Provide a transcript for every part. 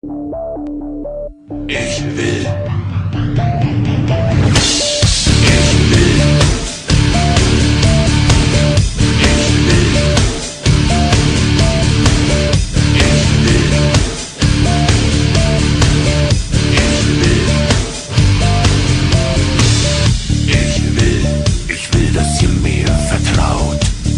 Ich will. Ich will, dass ihr mir vertraut.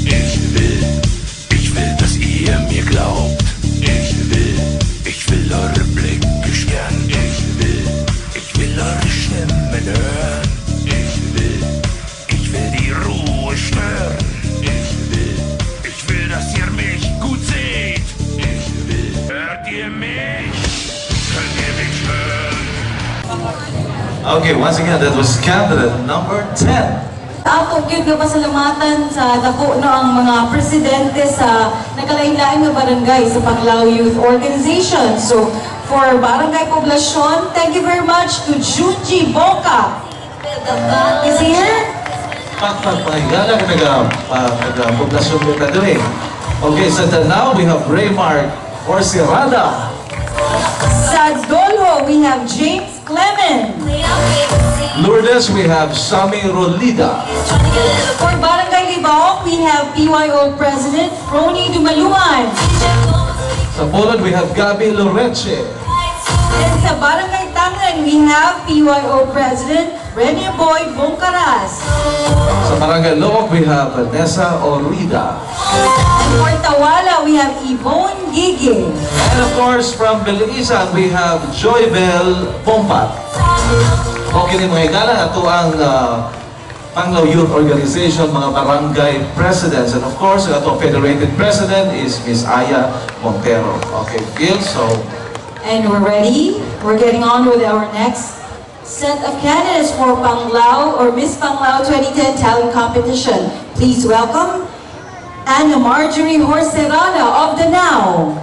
Ich will, dass ihr mir glaubt. Ich will eure Blicke sperren. Ich will eure Stimmen hören. Ich will die Ruhe stören. Ich will, dass ihr mich gut seht. Hört ihr mich? Könnt ihr mich hören? Okay, once again, that was candidate number 10. Ako gyud nga pasalamatan sa dako no ang mga presidente sa nakalain-lain nga barangay sa Panglao Youth Organization. So, for Barangay Poblacion, thank you very much to Junji Boca. Is here? Pagpagpahigala ka nag-poblasyon mo ka doon. Okay, so now we have Raymark Orcerada. Sa Dolho, we have James Clement. Lourdes, we have Sami Rolida. For Barangay Libaong, we have PYO President Roni Dumaluan. Sa Poland, we have Gabi Loreche. And sa Barangay Tanglan, we have PYO President Rene Boy Bongkaras. Sa Barangay Look, we have Vanessa Orida. And for Tawala, we have Yvonne Gigi. And of course, from Belisan, we have Joybel Pompat. Okay din mga igala, ito ang Panglao Youth Organization, mga barangay presidents. And of course, ito federated president is Miss Aya Montero. Okay, Gil, so... And we're ready. We're getting on with our next set of candidates for Panglao or Miss Panglao 2010 Talent Competition. Please welcome Anna Marjorie Horserada of the Now.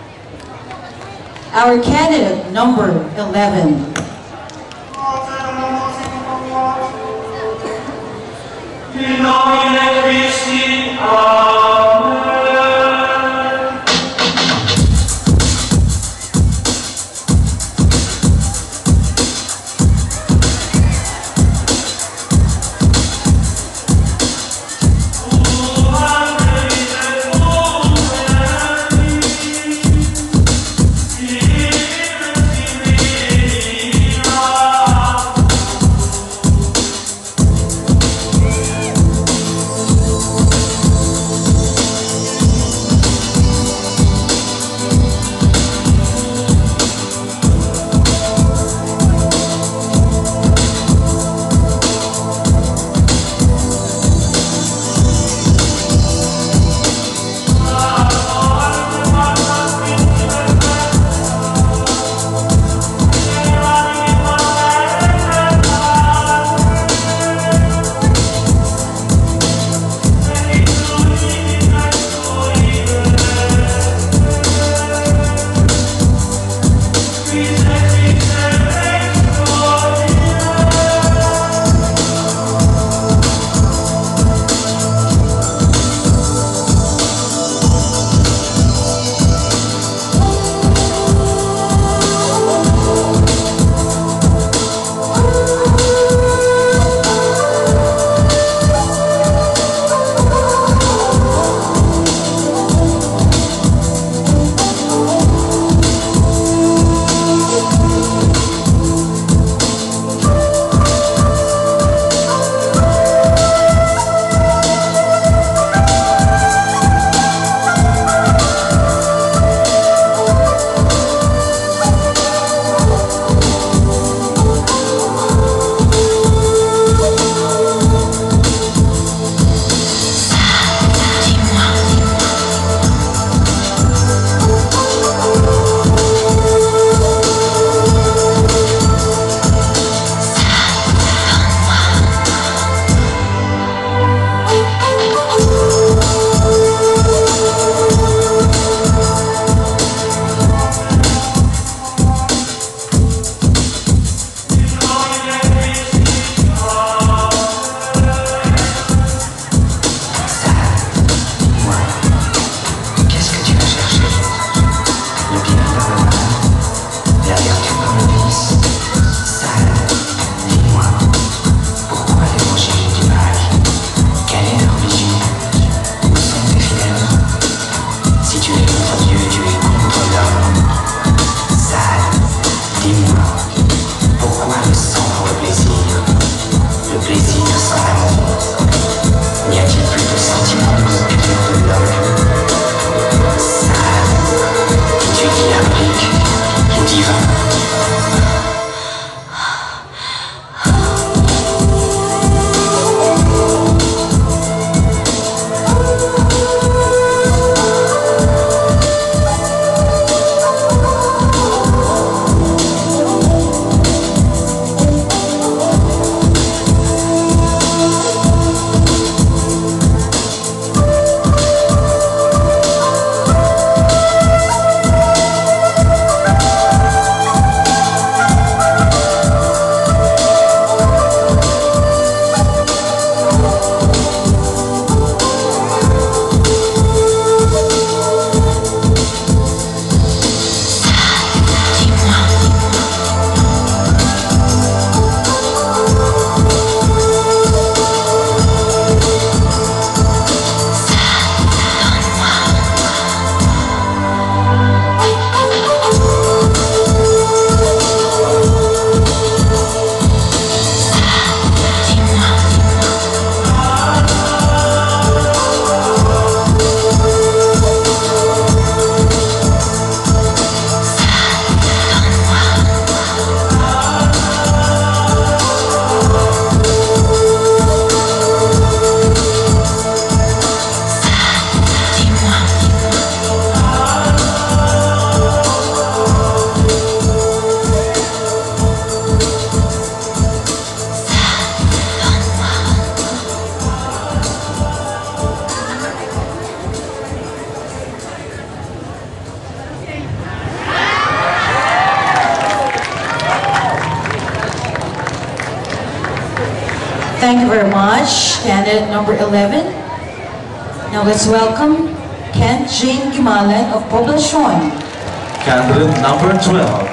Our candidate number 11. In nomine Christi, Amen. Thank you very much, candidate number 11. Now let's welcome Kent Jane Gimalan of Poblacion. Candidate number 12.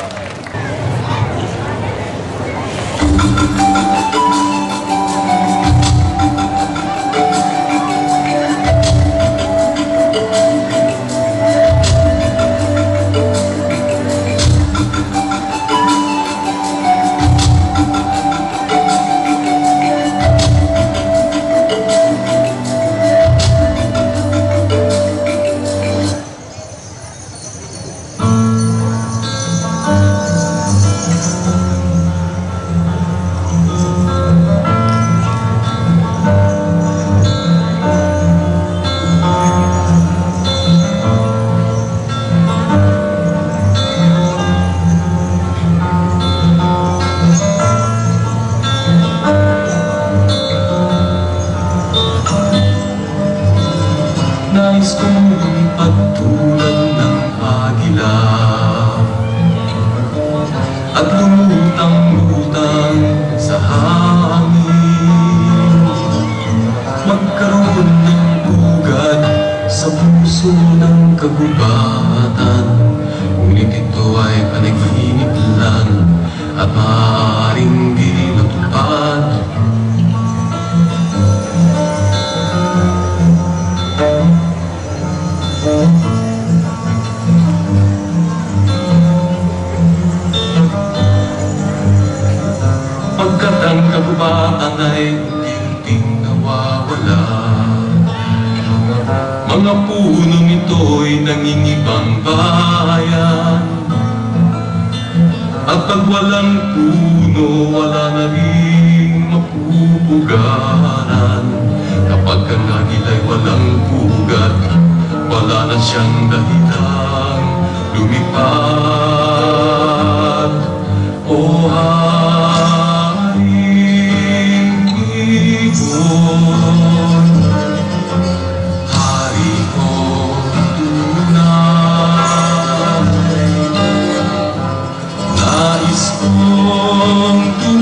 Nais kong lumipad tulad ng agila at lumutang-lutang sa hangin, magkaroon ng ugat sa puso ng kagubatan, ngunit ito ay panaginip lang at maaaring di matupad. Pagkat ang kagubatan ay unti-unting nawawala, mga punong ito'y nangingibang bayan. At pag walang puno, wala na rin mapupugaran. Kapag ang agila'y walang pugat, wala na siyang dahilang lumipad. O Haring Ibon, Hari kong tunay, nais kong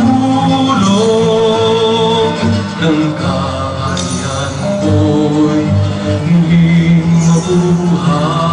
tumulong ng kaharian mo'y muling mabuhay.